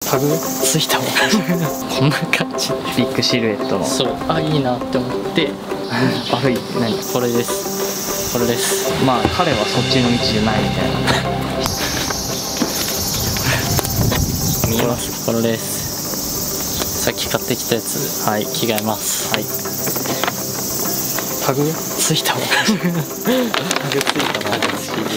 タグついたもんこんな感じでビッグシルエットの、そう、あ、いいなって思って悪い、何これです、これです。まあ彼はそっちの道じゃないみたいな見えます、これです。さっき買ってきたやつ、はい、着替えます。はい、タグついたもんタグついたもん、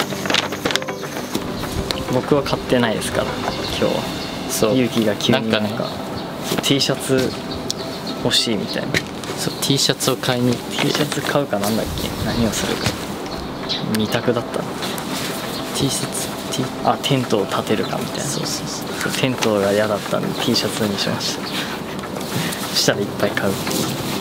僕は買ってないですから今日は。そう、勇気が急になんか T シャツ欲しいみたいな。そう、 T シャツを買いに、 T シャツ買うか、なんだっけ、何をするか2択だったの。 T シャツ、あ、テントを立てるかみたいな。そうそうそう、テントが嫌だったんで T シャツにしましたそしたらいっぱい買うっていう。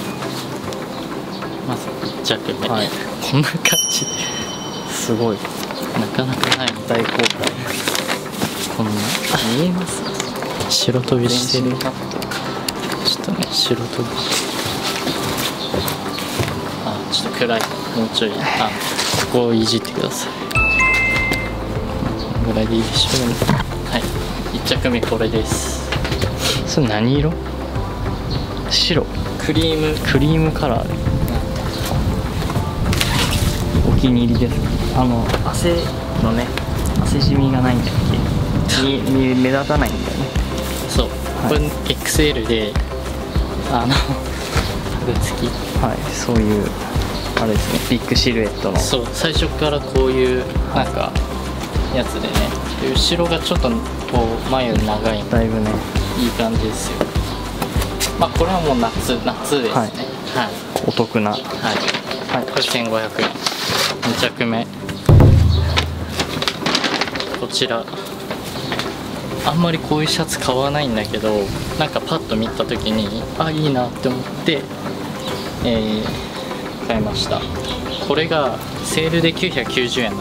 まず1着目、はい、こんな感じですごいなかなかない大公開。こんな、見えます？白飛びしてる。ちょっとね、白飛びしてる。あ、ちょっと暗い、もうちょい、あ、ここをいじってください。ぐらいでいいでしょうね。はい、1着目これです。それ何色？白、クリームカラーでお気に入りです。汗のね、汗染みがないんだっけに目立たないんだよね。そう、はい、これ XL でタグ付き、はい、そういうあれですね、ビッグシルエットの。そう、最初からこういうなんかやつでね、で後ろがちょっとこう眉長い、だいぶねいい感じですよ。まあこれはもう夏ですね。はい、はい、お得な、はい、はい、これ1500円。2着目こちら、あんまりこういうシャツ買わないんだけど、なんかパッと見た時にあ、いいなって思って、買いました。これがセールで990円だった。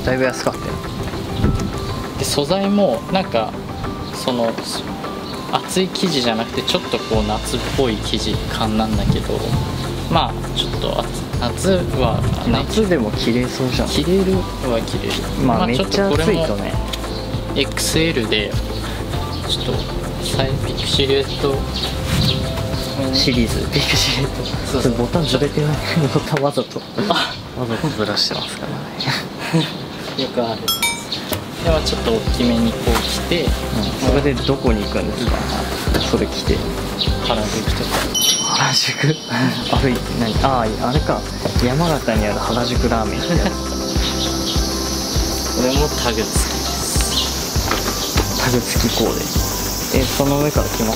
だいぶ安かったよ。で素材もなんかその厚い生地じゃなくてちょっとこう夏っぽい生地感なんだけど、まあちょっと夏は夏でも着れそうじゃん。着れるは着れる。まあめっちゃ暑いとね、 XL でちょっとビッグシルエットシリーズ、ビッグシルエット、そう、ボタンずれてないボタンわざとずらしてますからねよくある。ではちょっと大きめにこう着て、それでどこに行くんですか？それ着て原宿とか。原宿歩いて何、ああ、あれか、山形にある原宿ラーメンこれもタグ付きです。タグ付きコーデ、その上から来ます。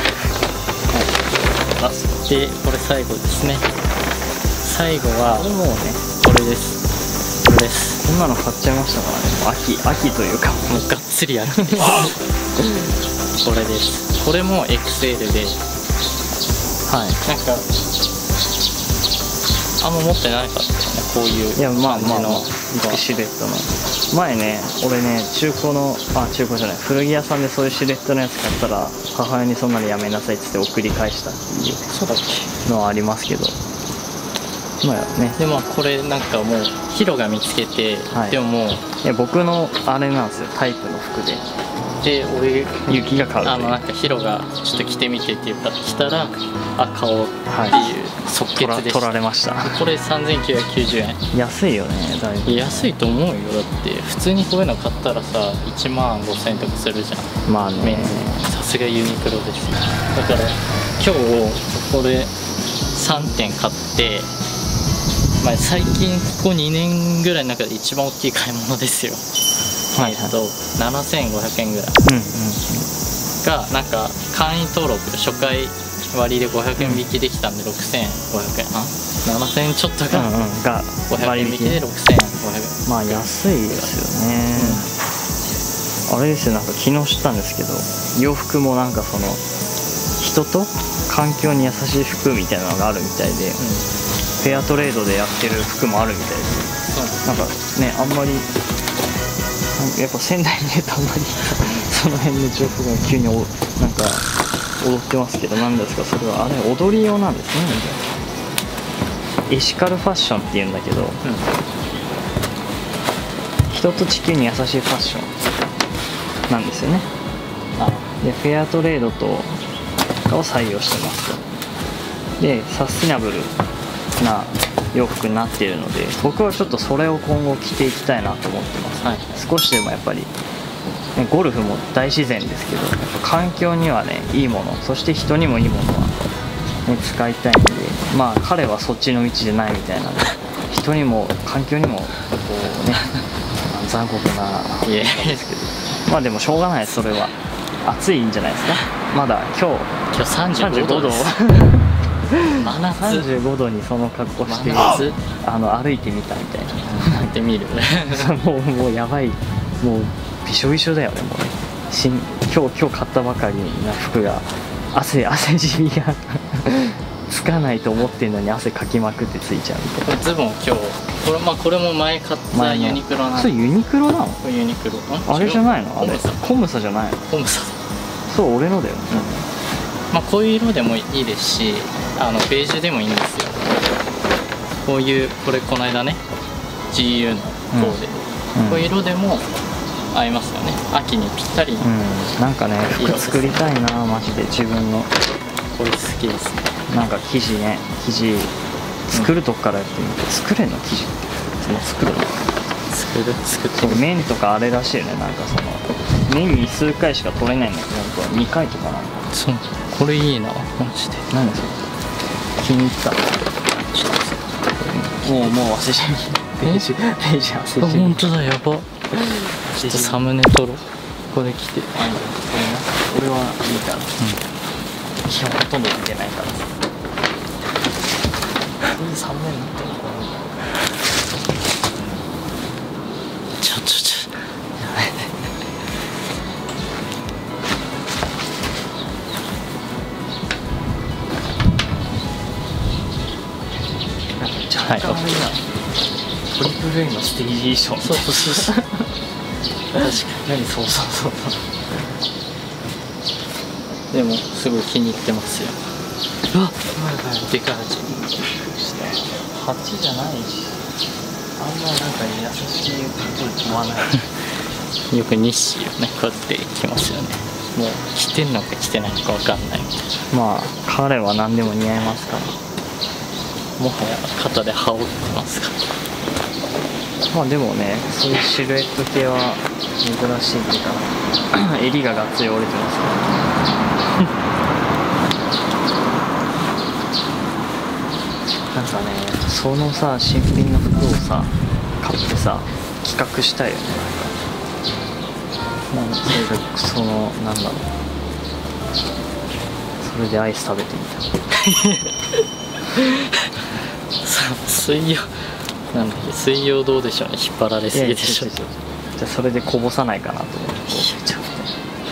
はい、でこれ最後ですね。最後はもうね、これです。これです。こんなの買っちゃいましたからね。秋というかもうがっつり秋ですこれです。これも XL で、はい、なんかあんま持ってなかったよね、こういう感じのビッグシルエットの。前ね、俺ね、中古じゃない、古着屋さんでそういうシルエットのやつ買ったら母親にそんなのやめなさいって言って送り返したっていうのはありますけど、まあね、でもこれなんかもうヒロが見つけて、はい、でももういや僕のあれなんですよ、タイプの服で。で俺雪が買う、なんかヒロがちょっと着てみてって言ったら着たら、あ、買おうっていう即決で取られました。これ3990円。安いよね、だいぶ。安いと思うよ。だって普通にこういうの買ったらさ1万5000円とかするじゃん。まあね、さすがユニクロですね。だから今日これ3点買って、まあ、最近ここ2年ぐらいの中で一番大きい買い物ですよ。7500円ぐらいがなんか会員登録初回割りで500円引きできたんで6500円、7000円ちょっとが500円引きで6500円。まあ安いですよね。あれですよ、なんか昨日知ったんですけど、洋服もなんかその人と環境に優しい服みたいなのがあるみたいで、フェアトレードでやってる服もあるみたいで、なんかね、あんまりやっぱ仙台にいるとあんまりその辺の情報が急になんか踊ってますけど、何ですかそれは。あれ踊り用なんですね。エシカルファッションっていうんだけど、人と地球に優しいファッションなんですよね。 でフェアトレードとかを採用してますと。でサスティナブルな洋服になっているので、僕はちょっとそれを今後着ていきたいなと思ってます、はい、少しでもやっぱり、ね、ゴルフも大自然ですけど、やっぱ環境にはねいいもの、そして人にもいいものは、ね、使いたいんで、まあ彼はそっちの道でないみたいなので、人にも環境にもこうね残酷なですけど、まあでもしょうがないです。それは暑いんじゃないですか。まだ今日 35度真夏 35度にその格好して歩いてみたみたいな。 歩いてみるもうやばい、もうびしょびしょだよね。もうね今日買ったばかりな服が汗じみがつかないと思ってるのに汗かきまくってついちゃうみたいな。 ズボン今日これも前買ったユニクロなの。 それユニクロなの？ これユニクロあれじゃないの？あれコムサじゃないの？ コムサそう俺のだよ、 まあこういう色でもいいですし、ベージュでもいいんですよ。こういうこの間ね GU の方で、こういう色でも合いますよね。秋にぴったり、 なんかね服作りたいなマジで。自分のこれ好きですね。 なんか生地作るとこからやってみて、作れんの生地って作るの？作って麺とかあれらしいよね。なんかその年に数回しか取れないんだけど、本当は2回とかなんだ。 そう、これいいなマジで。 何それ気に入った。ちょっともう忘れちゃう。ページ忘れちゃう。 本当だ、やば。ちょっとサムネ撮ろう。これ来て、 俺はいいから、基本ほとんど見てないからさ。これサムネになってるのかな。 ちょはい、トリプル A のステージ衣装。 そう確かにそうでもすごい気に入ってますよ。うわっでかい 8じゃないし、あんまなんか優しいこと言わない。 よく日誌をねこうやって着ますよね。もう着てんのか着てないのか分かんないみたいな。 まあ彼は何でも似合いますから、 もはや肩で羽織ってますから。 まあでもね、そういうシルエット系は珍しいっていうか襟ががっつり折れてますからなんかね、そのさ新品の服をさ買ってさ企画したいよね。なんかそのなんだろう、それでアイス食べてみた水曜どうでしょうね。引っ張られすぎでしょ。 じゃあそれでこぼさないかなと思って。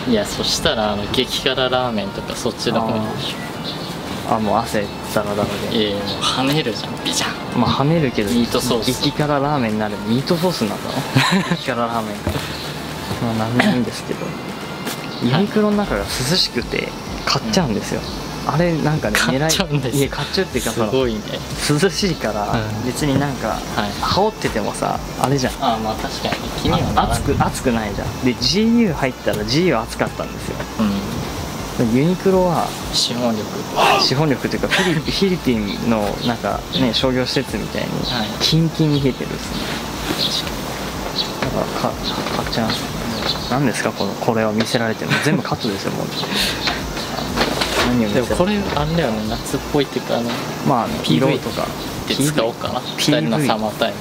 いや、そしたら激辛ラーメンとかそっちの方にでしょ。もう汗ダラダラで。 いやもう跳ねるじゃん、ビジャン。 まあ跳ねるけどミートソース激辛ラーメンになる。ミートソースなんだの激辛ラーメンがまあ何でもいいんですけど、ユニクロの中が涼しくて買っちゃうんですよ、あれなんかね買っちゃうんですよ。 買っちゃうっていうか、 すごいね、 涼しいから別になんか羽織っててもさあれじゃん。 まあ確かに気にはならない。 暑くないじゃん。で GU 入ったら GU 暑かったんですよ、ユニクロは資本力というかフィリピンのなんかね商業施設みたいにキンキンに冷えてるっすね。だから買っちゃうんですよ。何ですかこれは見せられてるの全部カットですよもう何を見せられてる。 でもこれあれだよね、夏っぽいっていうかまあ色 PV とかで使おうかな。2人のサマータイム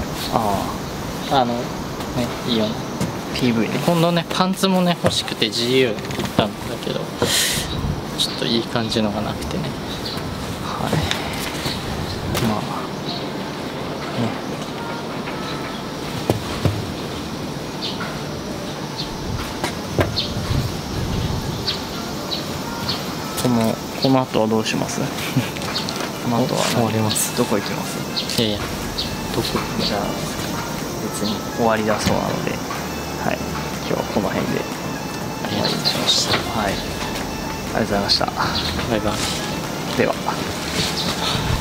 ね、いいよね PV ね。 今度ねパンツもね欲しくて GU 行ったんだけど、ちょっといい感じのがなくてね。 はい、まあね、この後はどうしますこの後は終わります。 どこ行きます？ いやどこじゃあ別に終わりだそうなので、はい、今日はこの辺で終わりにしました。はい、ありがとうございました。 バイバイ。 では。